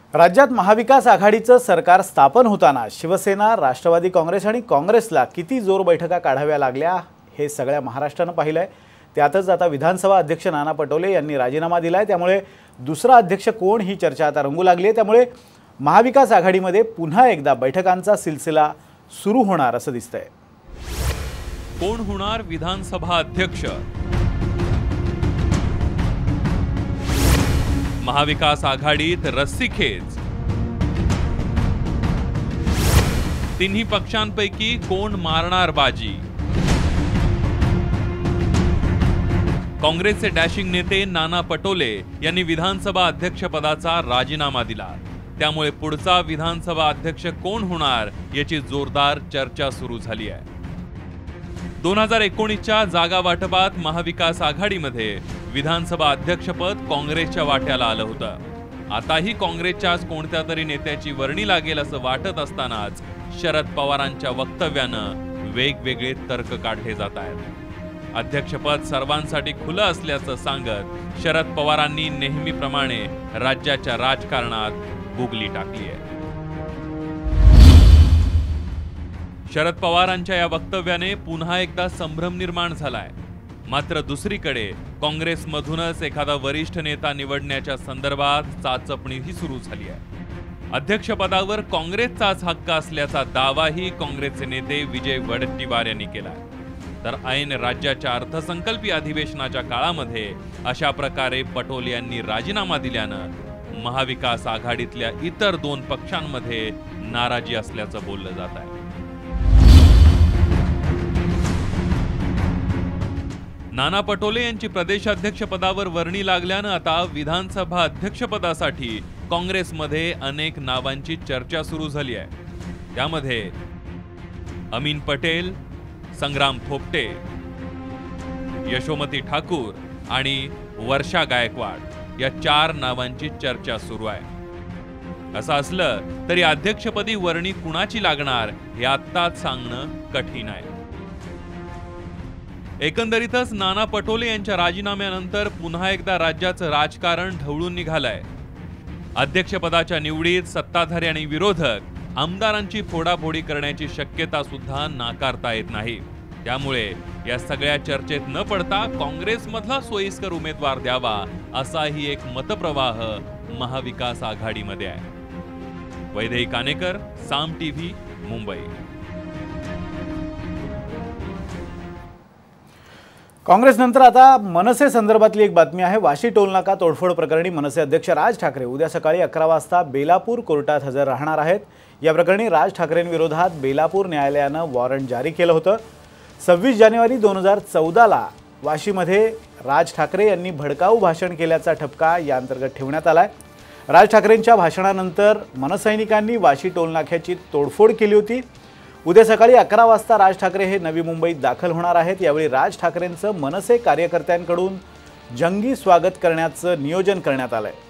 राज्यात महाविकास आघाडीचं सरकार स्थापन होताना शिवसेना, राष्ट्रवादी काँग्रेस आणि काँग्रेसला किती जोर बैठका काढाव्या लागल्या हे सगळ्या महाराष्ट्रानं पाहिलंय। त्यातच आता विधानसभा अध्यक्ष नाना पटोले यांनी राजीनामा दिलाय, त्यामुळे दुसरा अध्यक्ष कोण ही चर्चा आता रंगू लागली आहे। त्यामुळे महाविकास आघाडीमध्ये पुन्हा एकदा बैठकांचा सिलसिला सुरू होणार असं दिसतंय। कोण होणार विधानसभा अध्यक्ष? महाविकास आघाडीत रस्सीखेच। तिन्ही पक्षांपैकी कोण मारणार बाजी? काँग्रेसचे डॅशिंग नेते नाना पटोले यांनी विधानसभा अध्यक्षपदाचा राजीनामा दिला। त्यामुळे पुढचा विधानसभा अध्यक्ष कोण होणार याची जोरदार चर्चा सुरू झाली आहे। 2019च्या जागा वाटपात महाविकास आघाडीमध्ये विधानसभा अध्यक्षपद काँग्रेसच्या वाट्याला आलं होतं। आताही काँग्रेसच्याच कोणत्या तरी नेत्याची वर्णी लागेल असं वाटत असतानाच शरद पवारांच्या वक्तव्यानं वेगवेगळे तर्क काढले जात आहेत। अध्यक्षपद सर्वांसाठी खुलं असल्याचं सांगत शरद पवारांनी नेहमीप्रमाणे राज्याच्या राजकारणात गुगली टाकली आहे। शरद पवारांच्या या वक्तव्याने पुन्हा एकदा संभ्रम निर्माण झालाय। मात्र दुसरीकडे काँग्रेसमधूनच एखादा वरिष्ठ नेता निवडण्याच्या संदर्भात चाचपणीही सुरू झाली आहे। अध्यक्षपदावर काँग्रेसचाच हक्क असल्याचा दावाही काँग्रेसचे नेते विजय वडेट्टीवार यांनी केलाय। तर ऐन राज्याच्या अर्थसंकल्पीय अधिवेशनाच्या काळामध्ये अशा प्रकारे पटोले यांनी राजीनामा दिल्यानं महाविकास आघाडीतल्या इतर दोन पक्षांमध्ये नाराजी असल्याचं बोललं जात आहे। नाना पटोले यांची प्रदेशाध्यक्षपदावर वर्णी लागल्यानं आता विधानसभा अध्यक्षपदासाठी काँग्रेसमध्ये अनेक नावांची चर्चा सुरू झाली आहे। त्यामध्ये अमीन पटेल, संग्राम थोपटे, यशोमती ठाकूर आणि वर्षा गायकवाड या 4 नावांची चर्चा सुरू आहे। असं असलं तरी अध्यक्षपदी वर्णी कुणाची लागणार हे आत्ताच सांगणं कठीण आहे। एकंदरीतच नाना पटोले यांच्या राजीनाम्यानंतर पुन्हा एकदा राज्याचं राजकारण ढवळून निघालंय। अध्यक्षपदाच्या निवडीत सत्ताधारी आणि विरोधक आमदारांची फोडाफोडी करण्याची शक्यता सुद्धा नाकारता येत नाही। त्यामुळे या सगळ्या चर्चेत न पडता काँग्रेसमधला सोयीस्कर उमेदवार द्यावा असाही एक मतप्रवाह महाविकास आघाडीमध्ये आहे। वैदेही कानेकर, साम टीव्ही, मुंबई। काँग्रेसनंतर आता मनसे संदर्भातली एक बातमी आहे। वाशी टोलनाका तोडफोड प्रकरणी मनसे अध्यक्ष राज ठाकरे उद्या सकाळी 11 वाजता बेलापूर कोर्टात हजर राहणार आहेत। या प्रकरणी राज ठाकरेंविरोधात बेलापूर न्यायालयानं वॉरंट जारी केलं होतं। 26 जानेवारी 2014ला वाशीमध्ये राज ठाकरे यांनी भडकाऊ भाषण केल्याचा ठपका या अंतर्गत ठेवण्यात आलाय। राज ठाकरेंच्या भाषणानंतर मनसैनिकांनी वाशी टोलनाक्याची तोडफोड केली होती। उद्या सकाळी 11 वाजता राज ठाकरे हे नवी मुंबईत दाखल होणार आहेत। यावेळी राज ठाकरेंचं मनसे कार्यकर्त्यांकडून जंगी स्वागत करण्याचं नियोजन करण्यात आलंय।